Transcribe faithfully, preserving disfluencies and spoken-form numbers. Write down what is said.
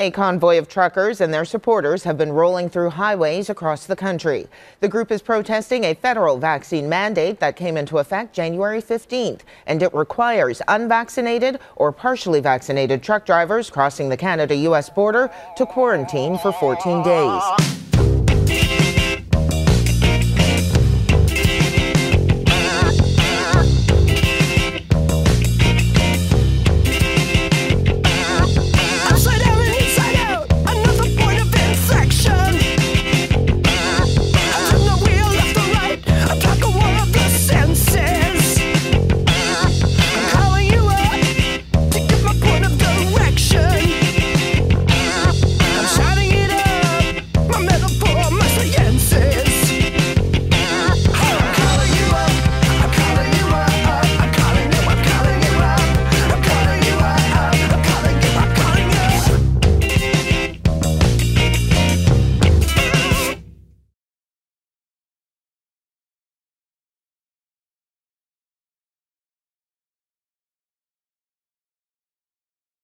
A convoy of truckers and their supporters have been rolling through highways across the country. The group is protesting a federal vaccine mandate that came into effect January fifteenth, and it requires unvaccinated or partially vaccinated truck drivers crossing the Canada U S border to quarantine for fourteen days.